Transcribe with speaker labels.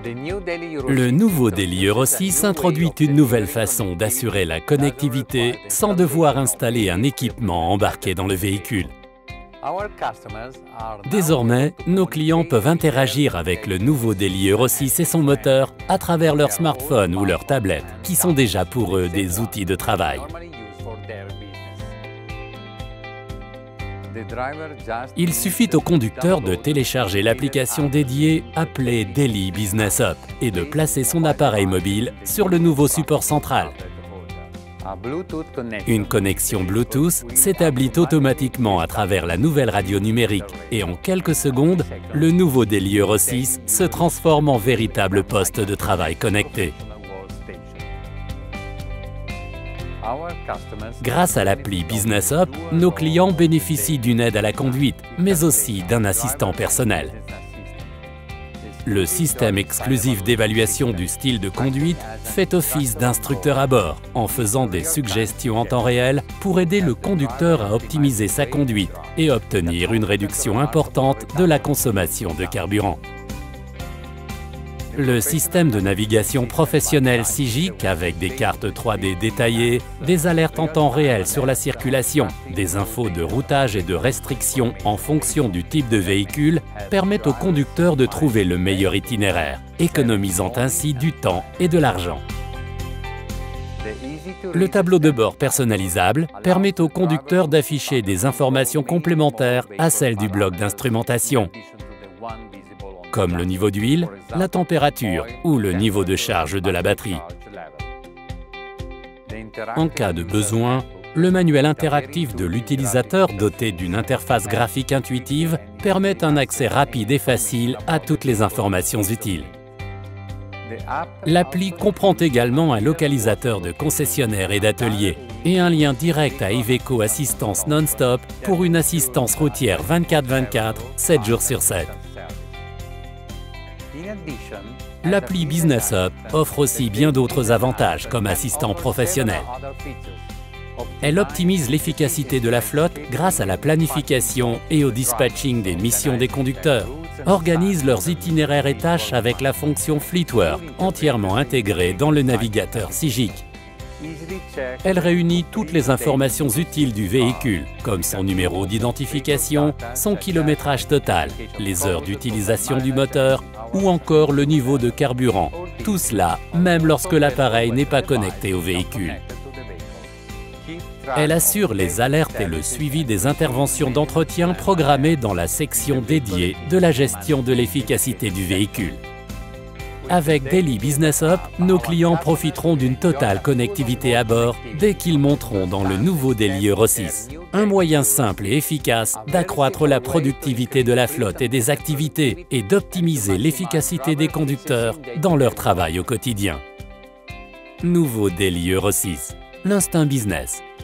Speaker 1: Le nouveau Daily Euro 6 introduit une nouvelle façon d'assurer la connectivité sans devoir installer un équipement embarqué dans le véhicule. Désormais, nos clients peuvent interagir avec le nouveau Daily Euro 6 et son moteur à travers leur smartphone ou leur tablette, qui sont déjà pour eux des outils de travail. Il suffit au conducteur de télécharger l'application dédiée appelée Daily Business Hub et de placer son appareil mobile sur le nouveau support central. Une connexion Bluetooth s'établit automatiquement à travers la nouvelle radio numérique et en quelques secondes, le nouveau Daily Euro 6 se transforme en véritable poste de travail connecté. Grâce à l'appli Business Hub, nos clients bénéficient d'une aide à la conduite, mais aussi d'un assistant personnel. Le système exclusif d'évaluation du style de conduite fait office d'instructeur à bord, en faisant des suggestions en temps réel pour aider le conducteur à optimiser sa conduite et obtenir une réduction importante de la consommation de carburant. Le système de navigation professionnel SIGIC avec des cartes 3D détaillées, des alertes en temps réel sur la circulation, des infos de routage et de restrictions en fonction du type de véhicule permettent au conducteur de trouver le meilleur itinéraire, économisant ainsi du temps et de l'argent. Le tableau de bord personnalisable permet au conducteur d'afficher des informations complémentaires à celles du bloc d'instrumentation, comme le niveau d'huile, la température ou le niveau de charge de la batterie. En cas de besoin, le manuel interactif de l'utilisateur doté d'une interface graphique intuitive permet un accès rapide et facile à toutes les informations utiles. L'appli comprend également un localisateur de concessionnaire et d'atelier et un lien direct à Iveco Assistance Non-Stop pour une assistance routière 24/24, 7 jours sur 7. L'appli Business Hub offre aussi bien d'autres avantages comme assistant professionnel. Elle optimise l'efficacité de la flotte grâce à la planification et au dispatching des missions des conducteurs, organise leurs itinéraires et tâches avec la fonction Fleetwork, entièrement intégrée dans le navigateur SIGIC. Elle réunit toutes les informations utiles du véhicule, comme son numéro d'identification, son kilométrage total, les heures d'utilisation du moteur ou encore le niveau de carburant. Tout cela, même lorsque l'appareil n'est pas connecté au véhicule. Elle assure les alertes et le suivi des interventions d'entretien programmées dans la section dédiée de la gestion de l'efficacité du véhicule. Avec Daily Business Hub, nos clients profiteront d'une totale connectivité à bord dès qu'ils monteront dans le nouveau Daily Euro 6. Un moyen simple et efficace d'accroître la productivité de la flotte et des activités et d'optimiser l'efficacité des conducteurs dans leur travail au quotidien. Nouveau Daily Euro 6, l'instinct business.